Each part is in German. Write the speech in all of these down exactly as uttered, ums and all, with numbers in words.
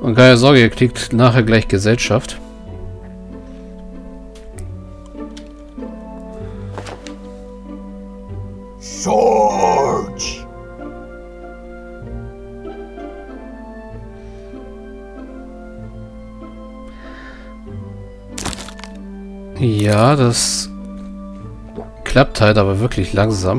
Und keine Sorge, ihr kriegt nachher gleich Gesellschaft. George. Ja, das klappt halt, aber wirklich langsam.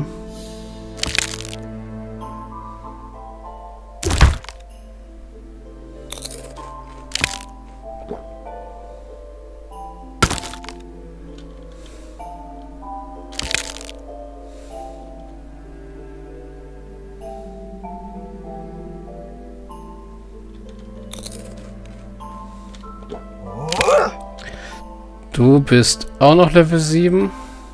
Du bist auch noch Level sieben.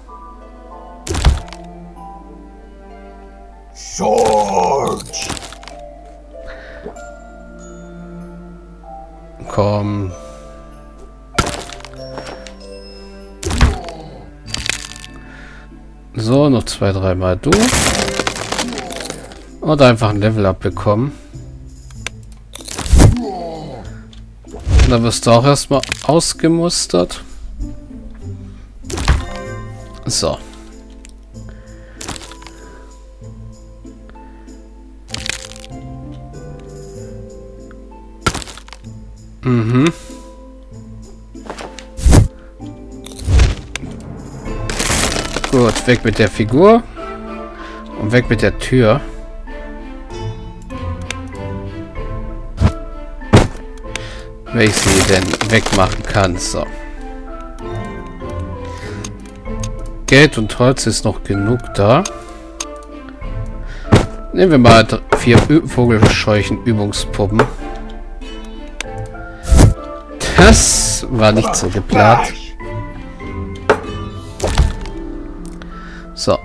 George. Komm. So, noch zwei, dreimal du. Und einfach ein Level abbekommen. Da wirst du auch erstmal ausgemustert. So. Mhm. Gut, weg mit der Figur. Und weg mit der Tür. Wenn ich sie denn wegmachen kann. So. Geld und Holz ist noch genug da. Nehmen wir mal vier Vogelscheuchen Übungspuppen. Das war nicht so geplant. So.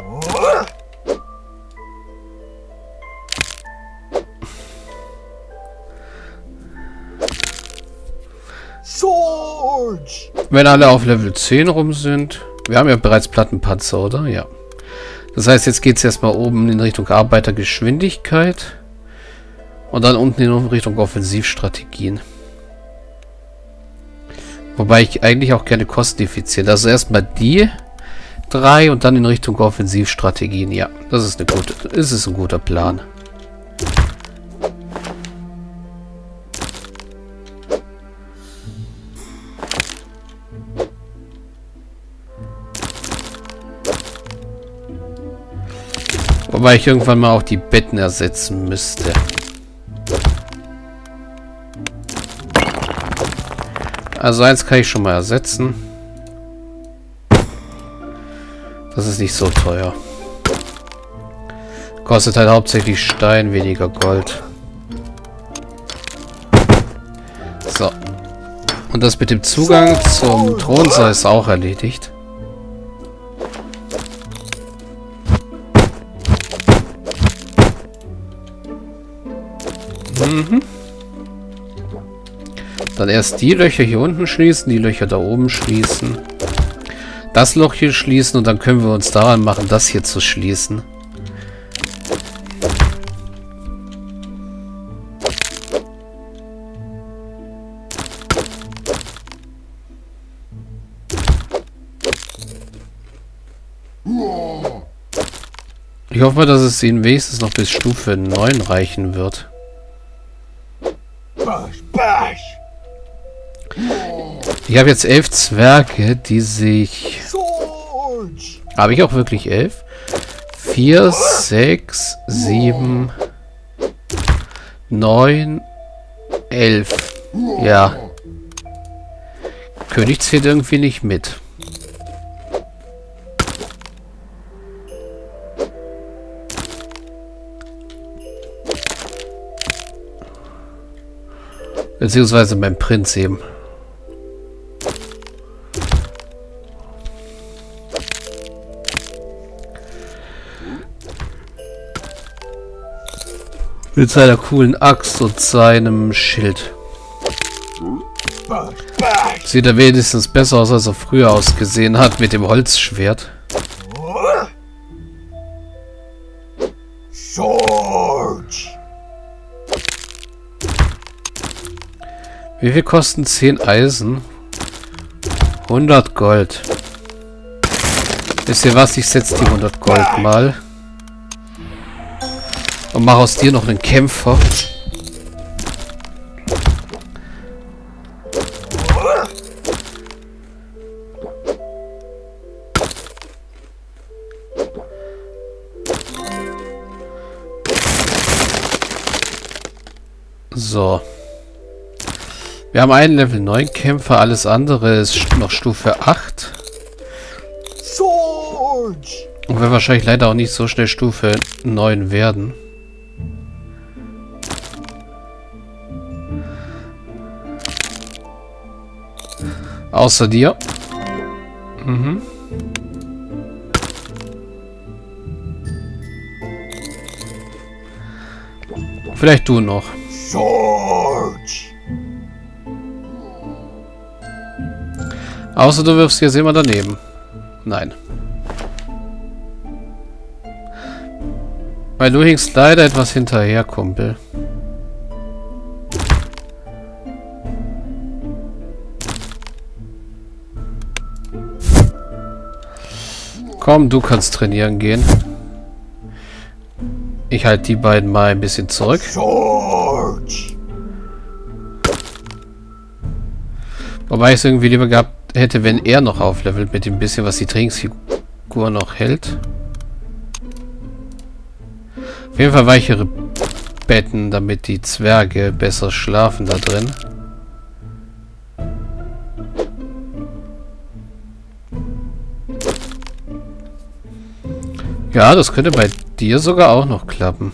George. Wenn alle auf Level zehn rum sind. Wir haben ja bereits Plattenpanzer, oder? Ja. Das heißt, jetzt geht es erstmal oben in Richtung Arbeitergeschwindigkeit. Und dann unten in Richtung Offensivstrategien. Wobei ich eigentlich auch gerne kosteneffizient. Also erstmal die drei und dann in Richtung Offensivstrategien. Ja, das ist eine gute, das ist ein guter Plan. Wobei ich irgendwann mal auch die Betten ersetzen müsste. Also eins kann ich schon mal ersetzen. Das ist nicht so teuer. Kostet halt hauptsächlich Stein, weniger Gold. So. Und das mit dem Zugang zum Thronsaal ist auch erledigt. Mhm. Dann erst die Löcher hier unten schließen, die Löcher da oben schließen. Das Loch hier schließen und dann können wir uns daran machen, das hier zu schließen. Ich hoffe mal, dass es ihnen wenigstens noch bis Stufe neun reichen wird. Ich habe jetzt elf Zwerge, die sich... Habe ich auch wirklich elf? vier, sechs, sieben, neun, elf. Ja. König zählt irgendwie nicht mit. Beziehungsweise mein Prinz eben. Mit seiner coolen Axt und seinem Schild. Sieht er wenigstens besser aus, als er früher ausgesehen hat mit dem Holzschwert. George. Wie viel kosten zehn Eisen? hundert Gold. Wisst ihr was? Ich setze die hundert Gold mal. Und mache aus dir noch einen Kämpfer. So. Wir haben einen Level neun Kämpfer, alles andere ist noch Stufe acht. Und wir wahrscheinlich leider auch nicht so schnell Stufe neun werden. Außer dir. Mhm. Vielleicht du noch. Außer du wirfst jetzt immer daneben. Nein. Weil du hinkst leider etwas hinterher, Kumpel. Komm, du kannst trainieren gehen. Ich halte die beiden mal ein bisschen zurück. Wobei ich es irgendwie lieber gehabt hätte, wenn er noch auflevelt mit dem bisschen, was die Trainingsfigur noch hält. Auf jeden Fall weichere Betten, damit die Zwerge besser schlafen da drin. Ja, das könnte bei dir sogar auch noch klappen.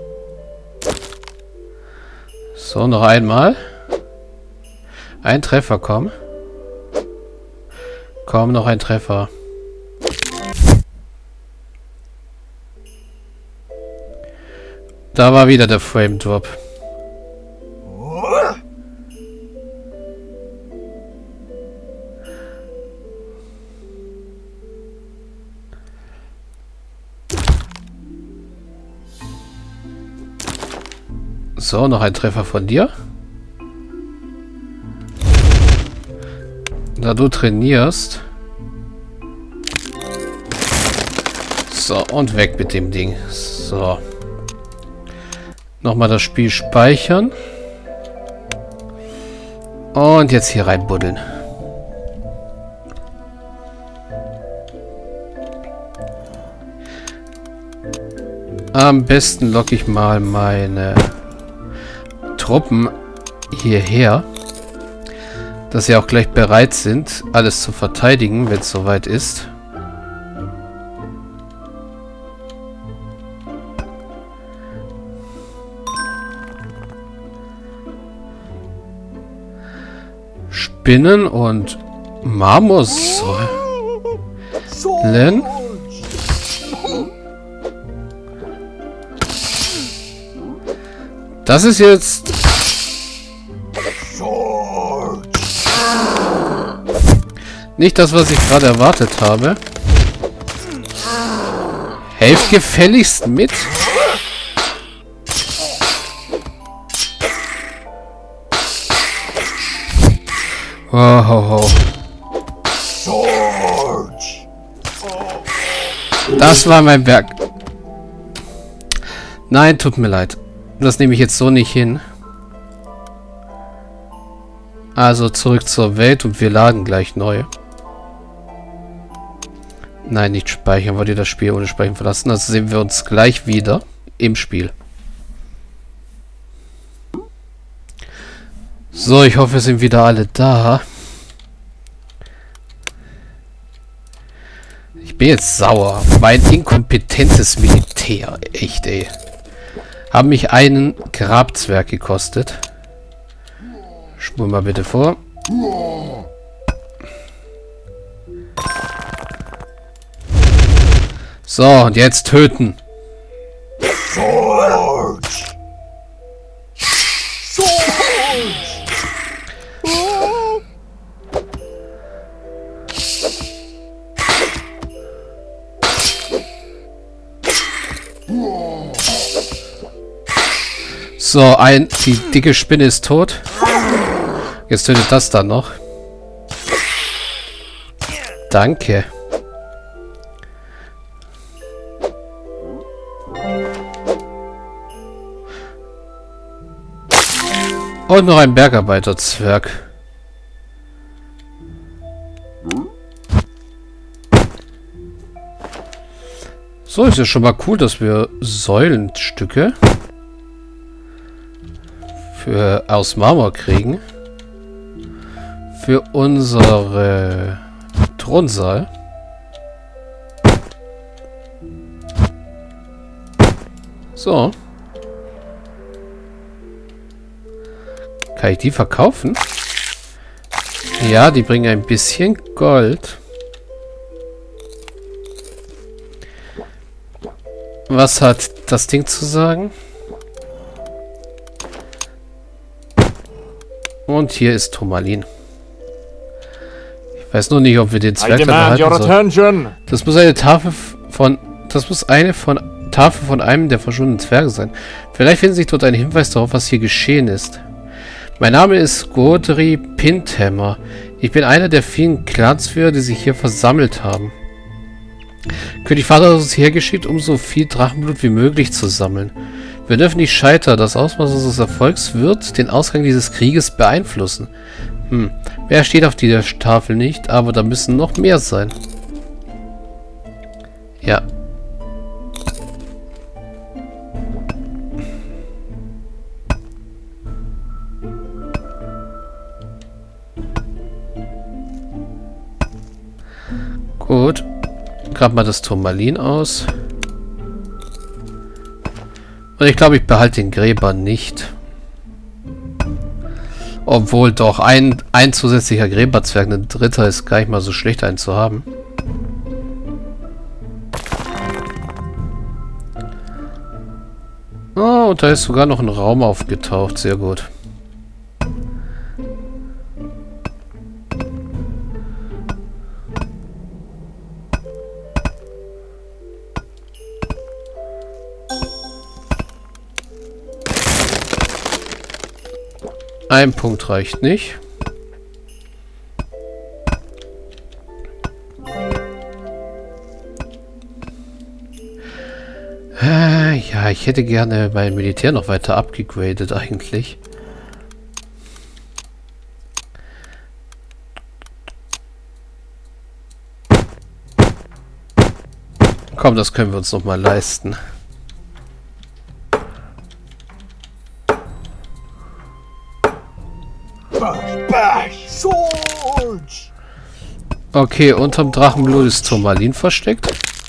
So, noch einmal. Ein Treffer, komm. Komm, noch ein Treffer. Da war wieder der Frame Drop. So, noch ein Treffer von dir. Da du trainierst. So, und weg mit dem Ding. So. Nochmal das Spiel speichern. Und jetzt hier reinbuddeln. Am besten locke ich mal meine Truppen hierher, dass sie auch gleich bereit sind, alles zu verteidigen, wenn es soweit ist. Spinnen und Marmorsäulen. Das ist jetzt nicht das, was ich gerade erwartet habe. Helft gefälligst mit. Oh, ho, ho. Das war mein Berg. Nein, tut mir leid. Das nehme ich jetzt so nicht hin. Also zurück zur Welt und wir laden gleich neu. Nein, nicht speichern. Wollt ihr das Spiel ohne Speichern verlassen? Also sehen wir uns gleich wieder im Spiel. So, ich hoffe, wir sind wieder alle da. Ich bin jetzt sauer. Mein inkompetentes Militär. Echt, ey. Haben mich einen Grabzwerg gekostet. Spul mal bitte vor. So, und jetzt töten. So, ein, die dicke Spinne ist tot. Jetzt tötet das dann noch. Danke. Und noch ein Bergarbeiterzwerg. So, ist ja schon mal cool, dass wir Säulenstücke für aus Marmor kriegen. Für unsere Thronsaal. So. Kann ich die verkaufen? Ja, die bringen ein bisschen Gold. Was hat das Ding zu sagen? Und hier ist Turmalin. Ich weiß nur nicht, ob wir den Zwerg behalten sollen. Das muss eine Tafel von... Das muss eine von Tafel von einem der verschwundenen Zwerge sein. Vielleicht findet sich dort ein Hinweis darauf, was hier geschehen ist. Mein Name ist Godri Pinthammer. Ich bin einer der vielen Clansführer, die sich hier versammelt haben. König Vater hat uns hergeschickt, um so viel Drachenblut wie möglich zu sammeln. Wir dürfen nicht scheitern. Das Ausmaß unseres Erfolgs wird den Ausgang dieses Krieges beeinflussen. Hm, mehr steht auf dieser Tafel nicht, aber da müssen noch mehr sein. Ja. Gut. Grab mal das Turmalin aus. Und ich glaube, ich behalte den Gräber nicht. Obwohl doch ein, ein zusätzlicher Gräberzwerg, ein dritter, ist gar nicht mal so schlecht, einen zu haben. Oh, und da ist sogar noch ein Raum aufgetaucht. Sehr gut. Ein Punkt reicht nicht. Äh, ja, ich hätte gerne mein Militär noch weiter abgegradet eigentlich. Komm, das können wir uns noch mal leisten. Okay, unterm Drachenblut ist Turmalin versteckt.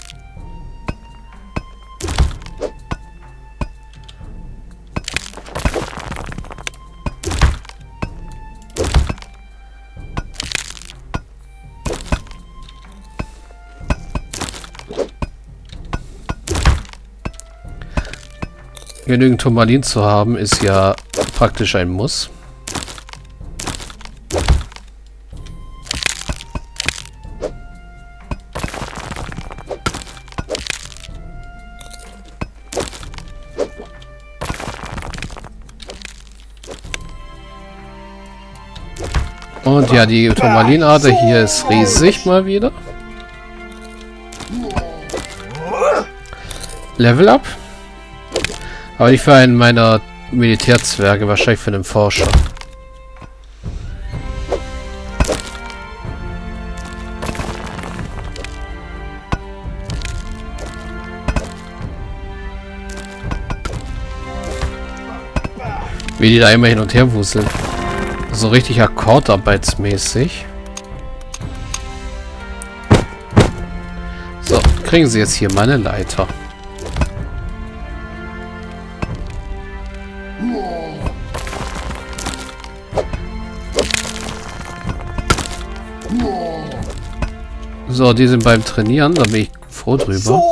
Genügend Turmalin zu haben, ist ja praktisch ein Muss. Und ja, die Turmalinader hier ist riesig mal wieder. Level up. Aber nicht für einen meiner Militärzwerge, wahrscheinlich für einen Forscher. Wie die da immer hin und her wuseln. So richtig akkordarbeitsmäßig. So, kriegen sie jetzt hier meine Leiter. So, die sind beim Trainieren, da bin ich froh drüber.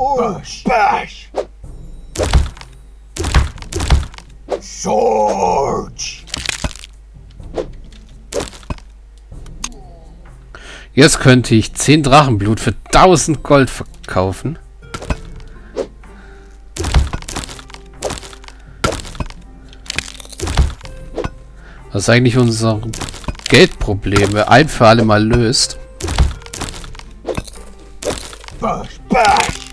Jetzt könnte ich zehn Drachenblut für tausend Gold verkaufen. Was eigentlich unser Geldproblem ein für alle Mal löst. Bash, bash.